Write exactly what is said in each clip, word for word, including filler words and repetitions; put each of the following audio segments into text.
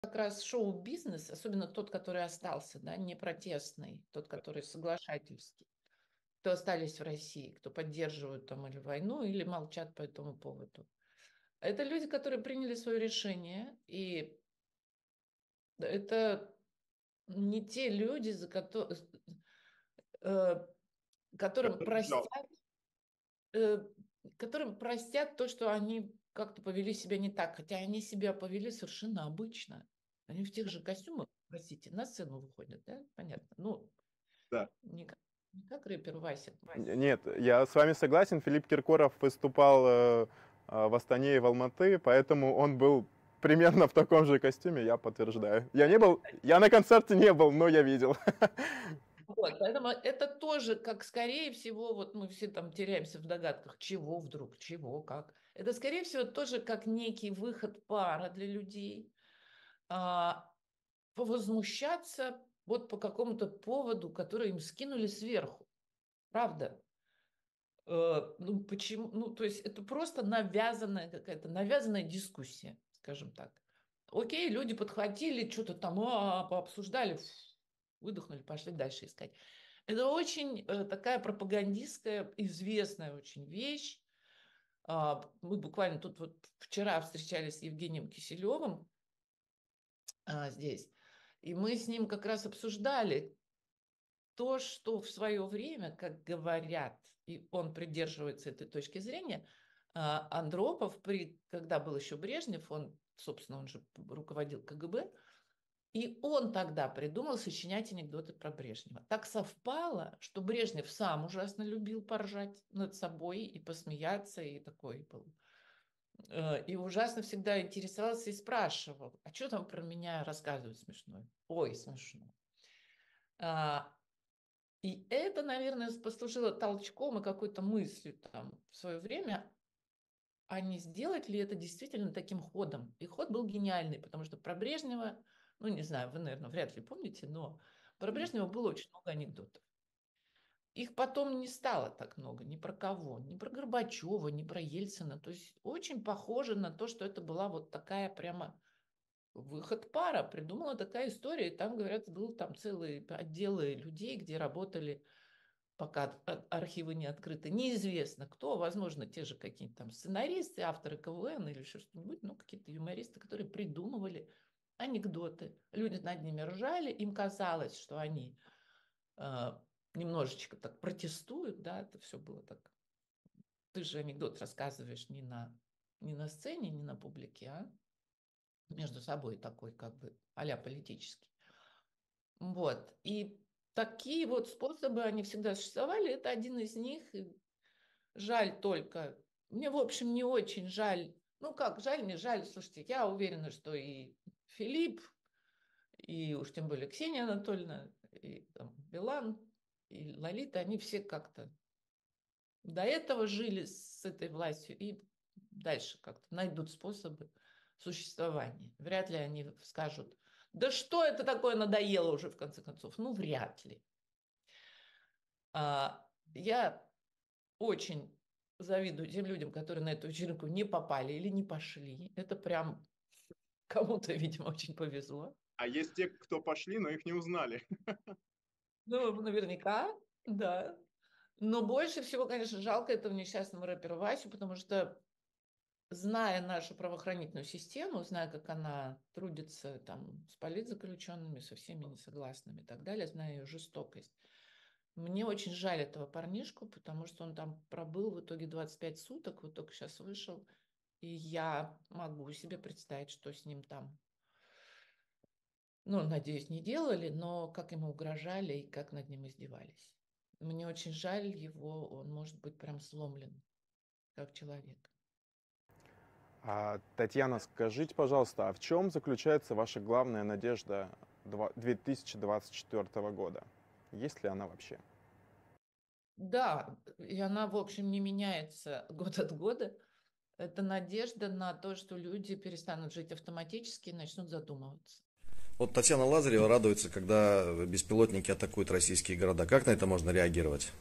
как раз шоу-бизнес, особенно тот, который остался, да, не протестный, тот, который соглашательский, кто остались в России, кто поддерживают там или войну, или молчат по этому поводу. Это люди, которые приняли свое решение, и это не те люди, за которые, э, которым Которых простят, жалко. э, которым простят то, что они как-то повели себя не так, хотя они себя повели совершенно обычно. Они в тех же костюмах, простите, на сцену выходят, да? Понятно. Ну, Да. не как, не как рэпер Вася. Нет, я с вами согласен. Филипп Киркоров выступал э, э, в Астане и в Алматы, поэтому он был примерно в таком же костюме, я подтверждаю. Я не был, я на концерте не был, но я видел. Вот, поэтому это тоже, как скорее всего, вот мы все там теряемся в догадках, чего вдруг, чего, как. Это, скорее всего, тоже как некий выход пара для людей, а, повозмущаться вот по какому-то поводу, который им скинули сверху. Правда? Э, ну, почему? Ну, то есть это просто навязанная какая-то, навязанная дискуссия, скажем так. Окей, люди подхватили, что-то там а, пообсуждали, фу, выдохнули, пошли дальше искать. Это очень э, такая пропагандистская, известная очень вещь. А, мы буквально тут вот вчера встречались с Евгением Киселевым а, здесь, и мы с ним как раз обсуждали то, что в свое время, как говорят, и он придерживается этой точки зрения, а, Андропов, при, когда был еще Брежнев, он, собственно, он же руководил КГБ, и он тогда придумал сочинять анекдоты про Брежнева. Так совпало, что Брежнев сам ужасно любил поржать над собой и посмеяться, и такой был. Э, И ужасно всегда интересовался и спрашивал, а что там про меня рассказывают смешно? Ой, смешно. А, И это, наверное, послужило толчком и какой-то мыслью там в свое время, а не сделать ли это действительно таким ходом? И ход был гениальный, потому что про Брежнева, ну, не знаю, вы, наверное, вряд ли помните, но про Брежнева было очень много анекдотов. Их потом не стало так много, ни про кого, ни про Горбачева, ни про Ельцина. То есть очень похоже на то, что это была вот такая прямо выход пара. Придумала такая история, и там, говорят, был там целые отделы людей, где работали, пока архивы не открыты. Неизвестно кто, возможно, те же какие-то там сценаристы, авторы КВН или еще что-нибудь, ну, какие-то юмористы, которые придумывали анекдоты. Люди над ними ржали, им казалось, что они э, немножечко так протестуют, да, это все было так. Ты же анекдот рассказываешь не на, не на сцене, не на публике, а между собой такой как бы а-ля политический. Вот. И такие вот способы, они всегда существовали. Это один из них. Жаль только. Мне, в общем, не очень жаль. Ну как, жаль, не жаль. Слушайте, я уверена, что и Филипп, и уж тем более Ксения Анатольевна, и там, Билан, и Лолита, они все как-то до этого жили с этой властью и дальше как-то найдут способы существования. Вряд ли они скажут, да что это такое надоело уже в конце концов. Ну, вряд ли. А, я очень завидую тем людям, которые на эту вечеринку не попали или не пошли. Это прям кому-то, видимо, очень повезло. А есть те, кто пошли, но их не узнали. Ну, наверняка, да. Но больше всего, конечно, жалко этого несчастного рэпера Васю, потому что, зная нашу правоохранительную систему, зная, как она трудится там с политзаключенными, со всеми несогласными и так далее, зная ее жестокость, мне очень жаль этого парнишку, потому что он там пробыл в итоге двадцать пять суток, вот только сейчас вышел, и я могу себе представить, что с ним там, ну, надеюсь, не делали, но как ему угрожали и как над ним издевались. Мне очень жаль его, он может быть прям сломлен как человек. А, Татьяна, скажите, пожалуйста, а в чем заключается ваша главная надежда две тысячи двадцать четвёртого года? Есть ли она вообще? Да, и она, в общем, не меняется год от года. Это надежда на то, что люди перестанут жить автоматически и начнут задумываться. Вот Татьяна Лазарева радуется, когда беспилотники атакуют российские города. Как на это можно реагировать?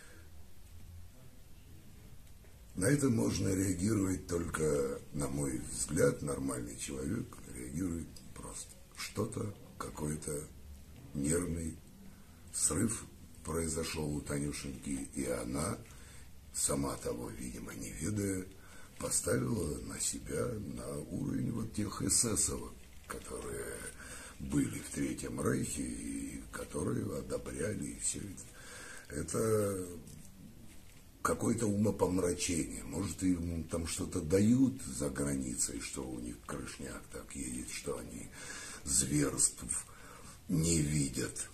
На это можно реагировать только, на мой взгляд, нормальный человек реагирует просто. что-то, какой-то нервный срыв произошел у Танюшеньки, и она, сама того, видимо, не ведая, поставила на себя на уровень вот тех эсэсовок, которые были в Третьем Рейхе и которые одобряли и все это. Это какое-то умопомрачение. Может, им там что-то дают за границей, что у них крышняк так едет, что они зверств не видят,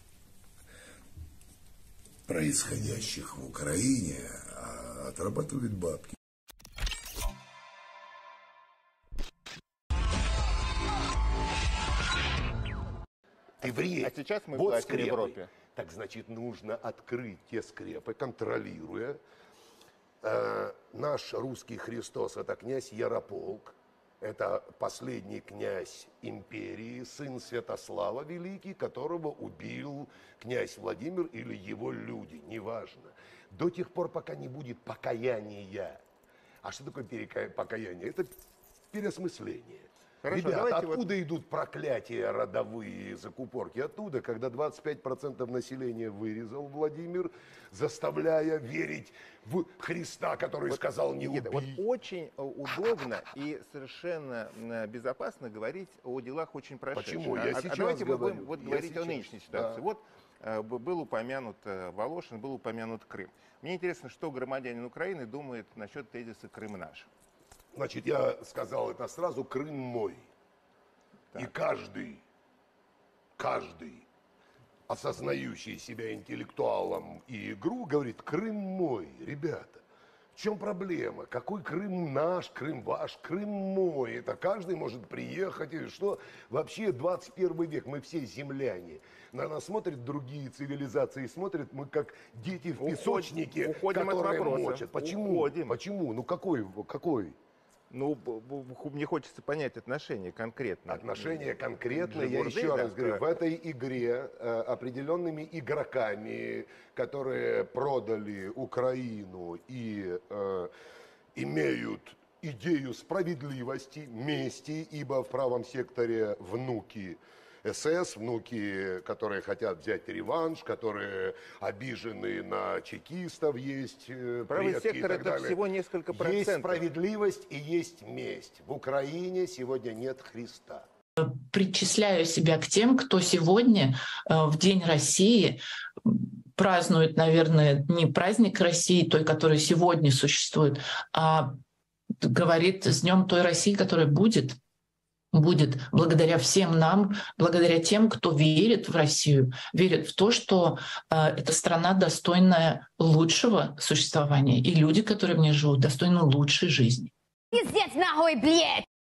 происходящих в Украине, а отрабатывают бабки. Евреи. А сейчас мы вот власти в скрепы. Европе. Так значит, нужно открыть те скрепы, контролируя. Э, наш русский Христос – это князь Ярополк, это последний князь империи, сын Святослава Великий, которого убил князь Владимир или его люди, неважно. До тех пор, пока не будет покаяния. А что такое перека... покаяние? Это переосмысление. Хорошо, Ребята, давайте откуда вот... идут проклятия родовые, закупорки? Оттуда, когда двадцать пять процентов населения вырезал Владимир, заставляя верить в Христа, который вот, сказал «не убей». Вот очень удобно и совершенно безопасно говорить о делах очень прошедших. Почему? Я а, сейчас а давайте мы говорю. будем вот Я говорить сейчас. о нынешней ситуации. Да. Вот э, был упомянут э, Волошин, был упомянут Крым. Мне интересно, что громадянин Украины думает насчет тезиса «Крым наш». Значит, я сказал это сразу, Крым мой. Так. И каждый, каждый, осознающий себя интеллектуалом и игру, говорит, Крым мой, ребята. В чем проблема? Какой Крым наш, Крым ваш, Крым мой? Это каждый может приехать. И что? Вообще двадцать первый век, мы все земляне. На нас смотрят другие цивилизации, смотрят мы как дети в Уходим- песочнике, уходим от которые вопроса. мочат. Почему? Уходим. Почему? Ну какой? Какой? Ну, б- б- мне хочется понять отношение конкретно. Отношение конкретное, К я Жигурде, еще да, раз говорю, к- в этой игре э, определенными игроками, которые продали Украину и э, имеют идею справедливости, мести, ибо в правом секторе внуки СС, внуки, которые хотят взять реванш, которые обижены на чекистов, есть э, Правый предки и сектор так это далее. всего несколько Есть процентов. справедливость и есть месть. В Украине сегодня нет Христа. Причисляю себя к тем, кто сегодня э, в День России празднует, наверное, не праздник России, той, которая сегодня существует, а говорит с днем той России, которая будет. Будет благодаря всем нам, благодаря тем, кто верит в Россию, верит в то, что э, эта страна достойна лучшего существования, и люди, которые в ней живут, достойны лучшей жизни. Пиздец нахуй, блядь!